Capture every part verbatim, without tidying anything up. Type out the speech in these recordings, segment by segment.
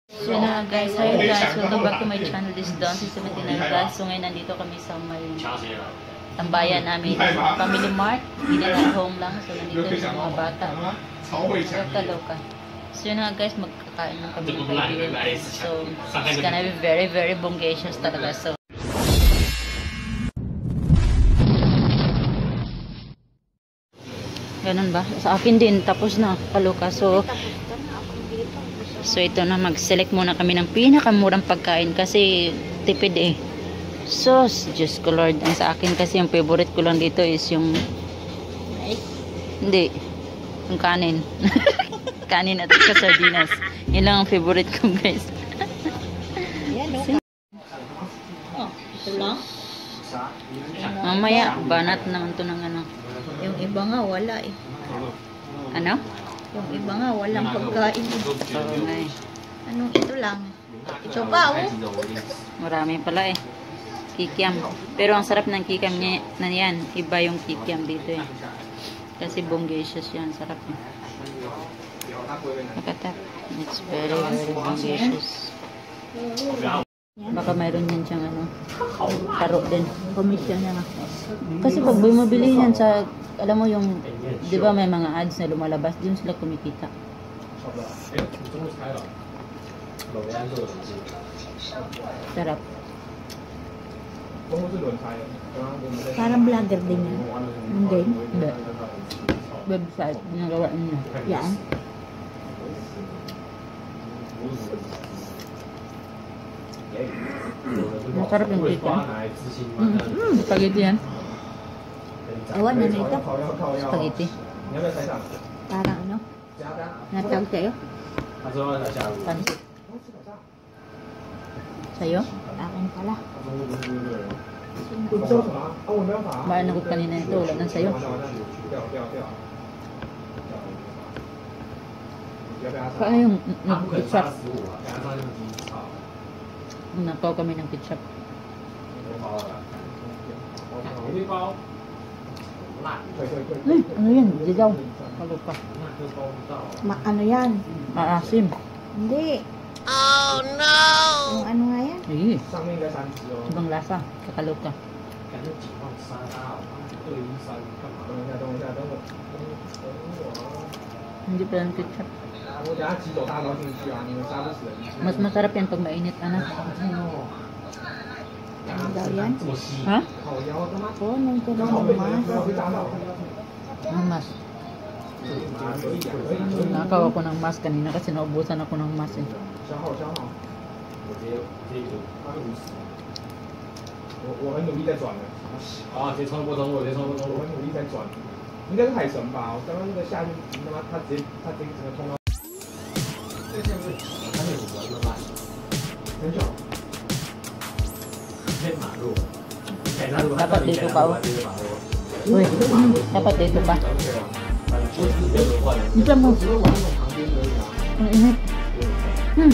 So yun na guys, hi guys, welcome back to my channel. This is Dawn seventy-nine guys. So ngayon nandito kami sa may tambayan namin, Family Mart. Hindi na home lang, so nandito yung mga bata. Kaloka. So yun na guys, magkakain lang kami ng kaibigan. So it's gonna be very very bongacious talaga. So ganun ba? Sa akin din, tapos na kaloka. So So ito na, mag-select muna kami ng pinakamurang pagkain kasi tipid eh. So, Diyos ko Lord, ang sa akin kasi yung favorite ko lang dito is yung hindi, yung kanin. Kanin at sardinas. Yun lang ang favorite ko guys. Oh, ito lang. Mamaya, banat naman to ng ano. Yung iba nga wala eh. Ano? Yung iba nga walang pagkain. Oo nga eh. Anong ito lang? Ito pa oh. Marami pala eh. Kikiam. Pero ang sarap ng kikiam niya na yan. Iba yung kikiam dito eh. Kasi bongacious yan. Sarap eh. Nakatap. It's very very bongacious. Baka mayroon yan siyang ano. Taro din. Commission na nga. Kasi pag bumabili yan sa, alam mo yung, di ba may mga ads na lumalabas, din sila kumikita. Sarap. Parang vlogger din yan. Hindi. Hindi. Website, ginagawa niya. Yan. Masarap yung kita. Mm, spaghetti yan. Awan na na ito. Spaghetti. Parang ano? Natawag sa'yo? Pansit. Sa'yo? Akin pala. Maano ko kanina ito. Wala nang sa'yo. Paano yung nag-ketchup? Nakaw kami ng ketchup. Ay, ano yan? Digaw. Kalupa. Ma ano yan? Maasim. Hindi. Oh no! Yung ano nga yan? Eh, ibang lasa. Kakaluka. Hindi pala ng ketchup. Mas masarap yan pag mainit, anak. Ano daw yan? Ha? Oo, nung ko daw mas. Ang mas. Nakaw ako ng mas kanina kasi naubusan ako ng mas eh. 我我很努力在转了。啊，直接穿过通路，直接穿过通路。我很努力在转，应该是海神吧？我刚刚那个下去，他妈他直接他直接整个冲到。这现在是三点五了，对吧？很久。偏马路。 Dapat dito pa oh. Uy, dapat dito pa. Bisa mo. Ang init. Hmm.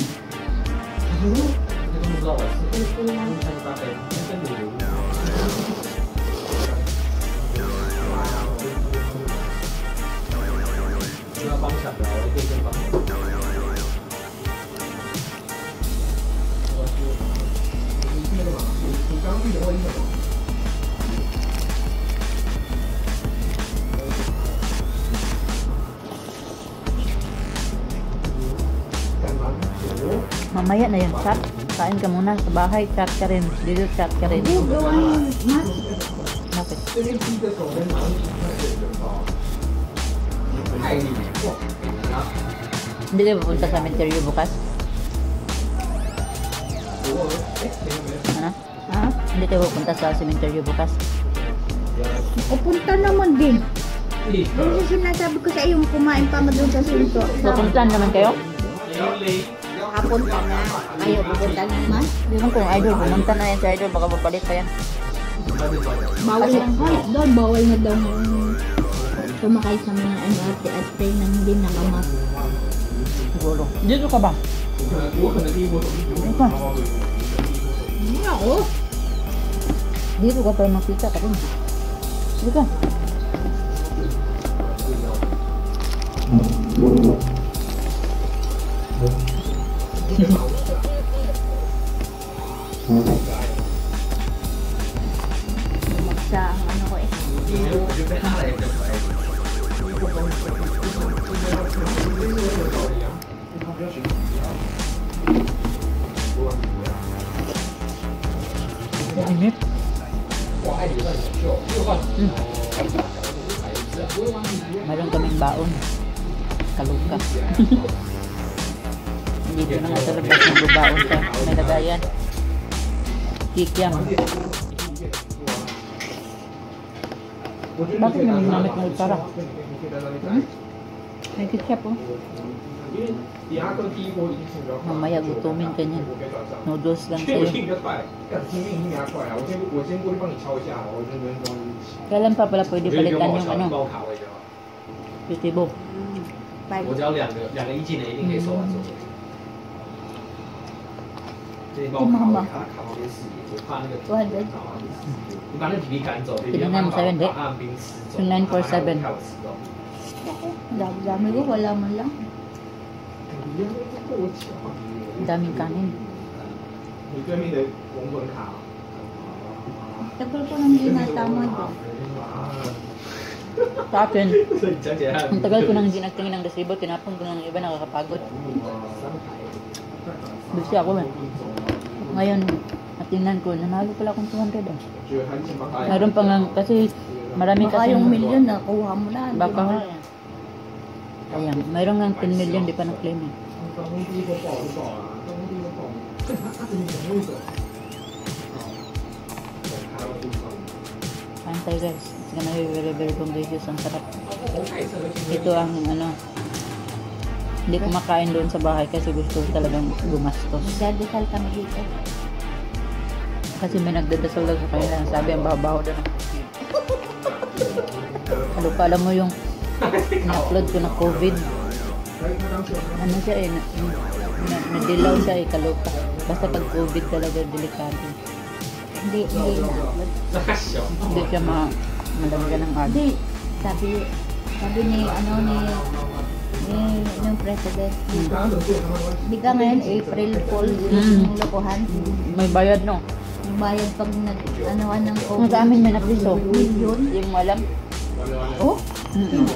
Mamaya na yung chat. Kain ka muna sa bahay. Chat ka rin. Dito chat ka rin. Hindi, gawin mas. Bakit? Hindi kayo pupunta sa cemetery bukas? Ano? Ha? Hindi kayo pupunta sa cemetery bukas? Pupunta naman din. Yung sinasabi ko sa iyo, kumain pa mo doon sa sinto. Pupunta naman kayo? Kapunta na. Ayaw pupunta naman. Hindi naman kung idol. Pumunta na yan si idol. Baka mapalit pa yan. Bawal lang ko. Doon, bawal na daw sumakay sa mga ano ate at train na hindi nakamas. Siguro. Dito ka ba? Dito ka. Hindi ako. Dito ka para makita ka rin. Dito ka. Magsa ang ano ko eh. Init. Mm. Meron kaming baon. Kaluka. Dito na nga sa labas nagbabaon ka. May lagayan. Kikyam. Bakit naman namit ng utara? Hmm? May ketchup oh. Mamaya gutumin ka niyan. Noodles lang sa'yo. Kailan pa pala pwede palitan yung ano? Tutibo. 我只要两个两个一进的，一定可以收完手。这你帮我卡位，卡卡旁边视野，我怕那个。你把那个皮皮赶走，皮皮把把按冰吃走。 nine four seven. 看我吃到。 Dami ko, wala man lang. Daming kanin. Tagal ko nang hindi natama doon. Sa akin, ang tagal ko nang hindi nagtingin ng resibo, tinapon ko na ng iba, nakakapagod. Busy ako eh. Ngayon, natingnan ko, nanalo pala akong two hundred ah. Meron pa nga, kasi marami Baka kasi yung million na kuha mo na. baka nga. Ayan, mayroon nga ten million, di pa na-claim eh. Antay guys, it's gonna be very very delicious, ang sarap. Ito ang ano, hindi ko makain doon sa bahay kasi gusto ko talagang gumastos. Magdadasal kami dito. Kasi may nagdadasal daw sa kanila, sabi ang babaho doon. Ano pa, alam mo yung na-upload ko na COVID. Ano siya eh, na- na- nadilaw siya eh, kalupa. Basta pag COVID talaga, delikado. Hindi, hindi na-upload. Hindi siya ma malagyan ng art. Hindi. Sabi, sabi ni, ano, ni, ni, yung president. Hindi ka ngayon, April Fool, Mm. yung lokohan. May bayad no? Yung bayad pag nag, ano, ng Kung COVID. sa amin may napiso. Million? Yung mo alam? Oh? Mm-mm.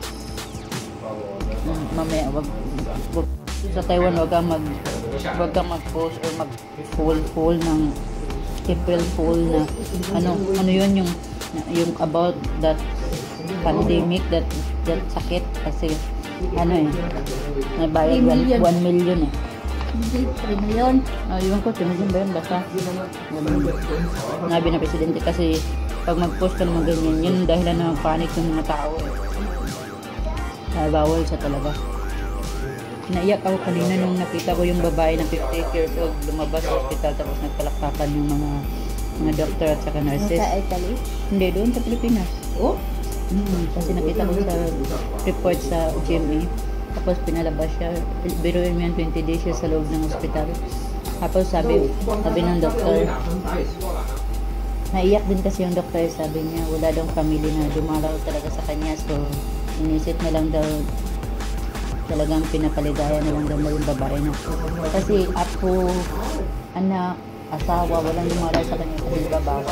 Mm, mamaya, wag, wag, sa Taiwan wag kang mag wag kang mag-post or mag-full full ng April Fool na ano ano yun yung yung about that pandemic, that that sakit kasi ano eh nabayad one million eh. Hindi, three million. Ah, yun ko, tinisin ba yun? Basta nabi na presidente kasi pag mag-post ka naman ganyan, yun dahil na panic yung mga tao eh. Ah, bawal siya talaga. Naiyak ako kanina nung nakita ko yung babae na fifty-eight years old lumabas sa hospital tapos nagpalakpakan yung mga mga doctor at saka nurses. Sa Italy? Hindi, doon sa Pilipinas. Oh? Hmm, kasi nakita ko sa report sa G M A. Tapos pinalabas siya. Biruin mo yan, twenty days siya sa loob ng hospital. Tapos sabi, sabi ng doktor, naiyak din kasi yung doktor, sabi niya, wala daw family na dumalaw talaga sa kanya. So, inisip na lang daw, talagang pinapaligaya na lang daw yung babae na. Kasi apo, anak, asawa, walang dumalaw sa kanya kasi babawa.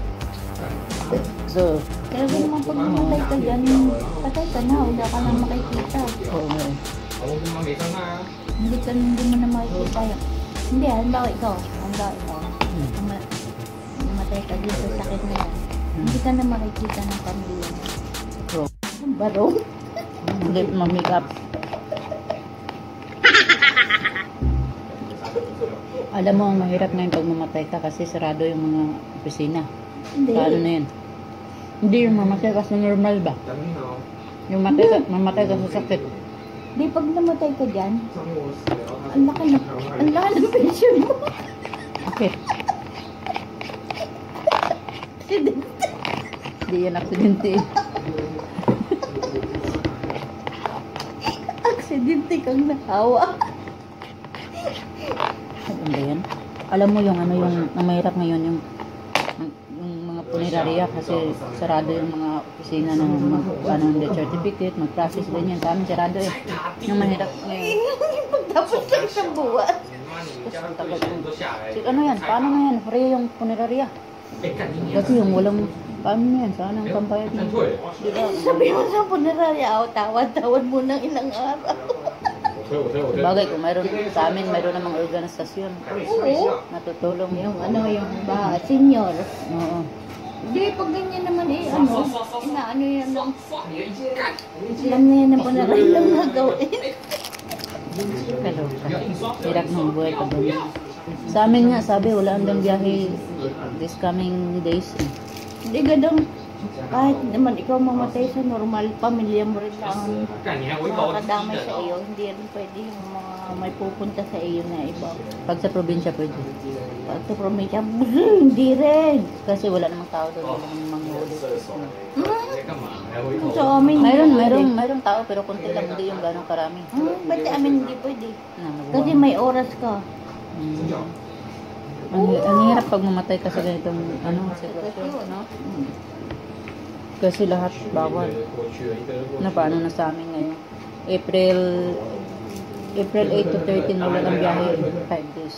So, Pero kung naman pag namatay ka dyan, patay ka na, wala ka nang makikita. oo nga eh. Hindi ka hindi mo na makikita yun. Hindi, halimbawa ikaw, halimbawa ikaw, Hmm. nama- namatay ka dito sa sakit na yan, hindi ka na makikita ng pamilya mo. So, Ang barong? hindi mag-make up. Alam mo, ang mahirap ngayon pag mamatay ka kasi sarado yung mga opisina. Hindi. Paano na yun? Hindi yung mamatay kasi normal ba? Yung matay ka, mamatay ka sa sakit. Di, pag namatay ka dyan, ang laki na, ang laki ng pension mo. Okay. Hindi. Hindi yan aksidente. Aksidente kang nahawa. Ano ba yan? Alam mo yung ano yung ang mahirap ngayon yung yung mga punerarya kasi sarado yung mga opisina ng mag, ano, ng death certificate, mag-process din yan. Sa amin sarado eh. Yung mahirap ngayon. Pagtapos sa isang buwan. Tapos ang tagal kong... Si, ano yan? Paano na yan? Free yung punerarya. Kasi yung walang... Paano yan? Saan ang pambayad mo? Diba? Sabi mo sa punerarya, oh, tawad-tawad mo ng ilang araw. Bagay kung mayroon sa amin, mayroon namang organisasyon. Oo. Natutulong Yung ano, yung ba, senior. Oo. Hindi, pag ganyan naman eh, ano, inaano yan lang. Alam na yan na punerarya lang nagawin. Kaloka. Hirap ng buhay pag ganyan. Sa amin nga, sabi, wala andang biyahe this coming days. Eh. Hindi gadang, kahit naman ikaw mamatay sa normal, pamilya mo rin lang makakadamay sa iyo. Hindi rin pwede yung mga may pupunta sa iyo na iba. Pag sa probinsya pwede. Pag sa probinsya, hindi rin. Kasi wala namang tao doon, wala namang manghuli. So, amin, Mayroon, mayroon, mayroon tao pero konti lang, hindi yung gano'ng karami. Hmm, ba't amin hindi pwede? Na, Kasi may oras ka. Hmm. Ang, ang hirap pag mamatay kasi ganitong ano, sitwasyon, no? Hmm. Kasi lahat bawal. Na paano na sa amin ngayon? April April eight to thirteen wala lang biyahe, five days.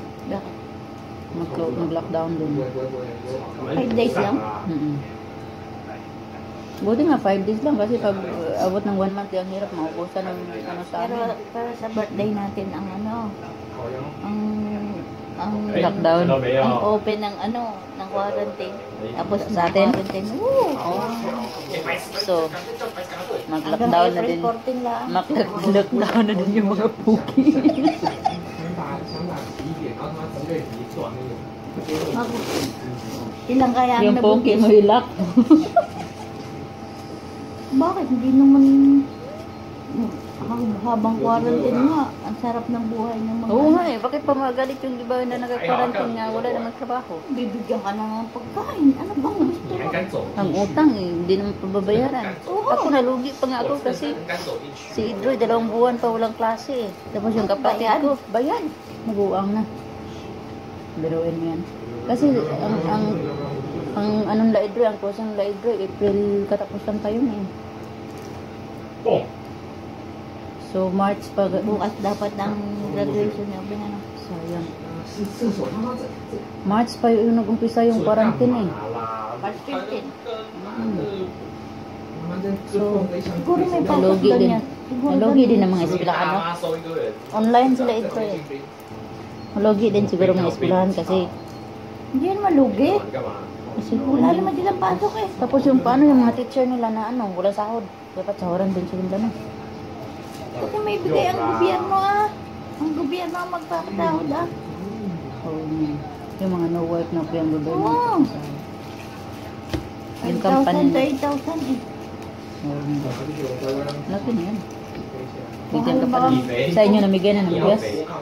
Mag- mag-lockdown dun. Five days lang? Mm-mm. Buti nga five days lang kasi pag uh, abot ng one month yung hirap maubusan ng ano sa Pero, amin. pero sa birthday natin ang ano, ang ang Lockdown. ang open ng ano, ng quarantine. Tapos Sa atin? quarantine. Woo! So, mag-lockdown na din. fourteen lang. Mag-lockdown na din yung mga puki. Mag ilang kaya ang Yung puki nabugis? mo ilak. Bakit? Hindi naman hab- habang quarantine nga. Ang sarap ng buhay ng mga Oo nga eh, bakit pa magalit yung di ba na nag-quarantine nga, wala namang trabaho. bibigyan ka na ng pagkain. Ano bang gusto mo? Ang utang eh, hindi naman pababayaran. Ako nalugi pa nga ako kasi si Idroy, dalawang buwan pa walang klase eh. Tapos yung kapatid Bayad. ko, bayan, nabuang na. Biruin mo yan. Kasi ang, ang, ang anong La Idroy, ang kusang La Idroy, April katapusan pa yun eh. So March pa, Bukas dapat ang graduation niya. Ano? sayang. March pa yung nag-umpisa yung quarantine eh. March fifteen. So, Siguro may pasok nalugi doon din. yan. Siguro Nalugi doon din yan. ng mga eskwelahan, no? Online sila ito eh. Nalugi din siguro mga eskwelahan kasi Hindi yan malugi. kasi Wala naman silang pasok eh. tapos yung paano yung mga teacher nila na ano, wala sahod. Dapat sahuran din sila ano. Kasi may bigay ang gobyerno ah. Ang gobyerno ang magpapatawad ah. Um, yung mga no work na po yung gobyerno. Oo. Yung eight thousand company. to eight thousand eh. Um, laki na yan. Bigyan ka pa Mahal ng, sa inyo namigay na ng bigas.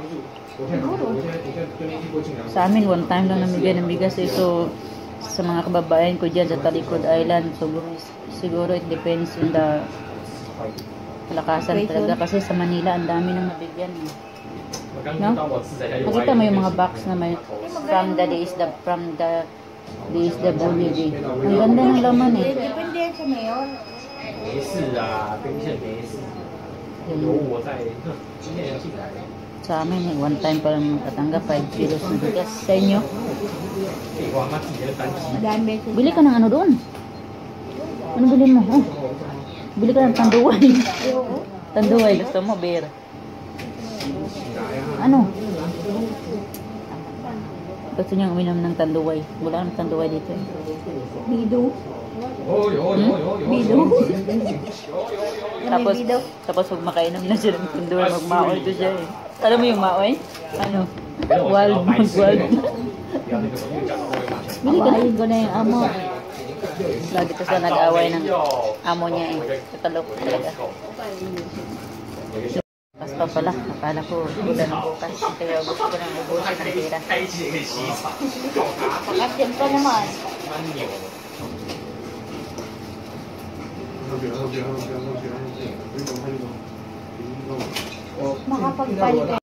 Sa amin, one time lang namigay ng bigas eh. So, sa mga kababayan ko dyan sa Talikod Island, so, siguro it depends on the kalakasan talaga. Kasi sa Manila, ang dami nang nabigyan eh. No? Nakita mo yung mga box na may from the D is the from the D is the W D. Ang ganda ng laman eh. Depende yan sa mayor. 没事啊，冰线没事，有我在，今天要进来。 Sa amin, eh, one time pa lang katanggap five kilos ng bigas. Sa inyo, 废话，妈自己的单机。 Madami beses. bili ka ng ano doon. Ano bilhin mo? Oh. Bili ka ng tanduay. Oo. Tanduay, gusto mo, beer. Ano? Gusto niyang uminom ng tanduay. Wala nang tanduay dito eh. Bido. 哦有有有有 Bido. Tapos, Bido. tapos pag makainom na siya ng tanduay, magmaoy to siya eh. Alam mo yung maoy? Ano? Wild, mag-wild. 不要那个又讲到那个马球。 Babayin ko na yung amo. Lagi to sa nag-away ng amo niya eh. Katalok talaga. Basta pala, akala ko ulan ng bukas. Kaya gusto ko nang ubusin ng pera. 开机也可以洗一场，搞啥？ Pakasin pa naman. 蛮牛的。 Makapagpalit ka.